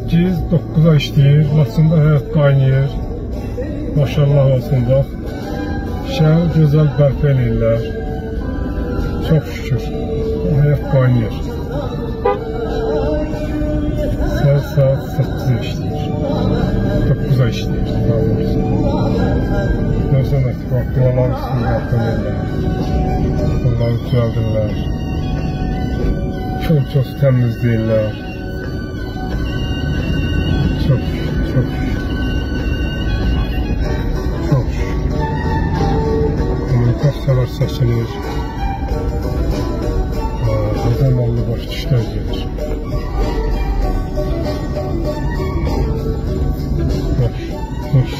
8-9 ay işləyir, Laçında həyat qaynayır. Maşallah olsun bax. Şəhər gözəl bərpa eləyirlər. Çox şükür, həyat qaynayır. Saat 8-ə işləyir. 9 ay işləyir. Gözəl etibar, dualar üstünü bərpa eləyirlər. Onları düzəldirlər. Çox təmizləyirlər. Çok şükür. Kommunikasiyalar seçilir. Zamanlı baş işler gelir. Hoş.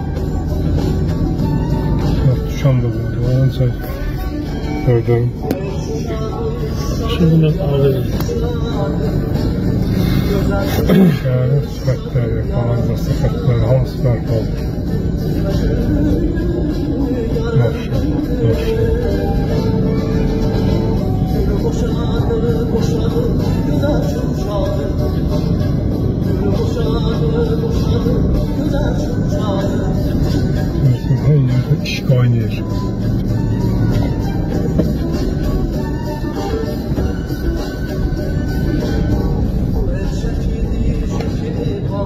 Düşen de buldu. Önce gördüm. Şimdi ben alayım. Şəhərin sifətləri, kanalizasiya xətləri hamısı bərpa olur. Hər yerdə iş qaynayır.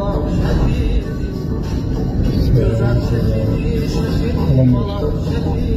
Selam.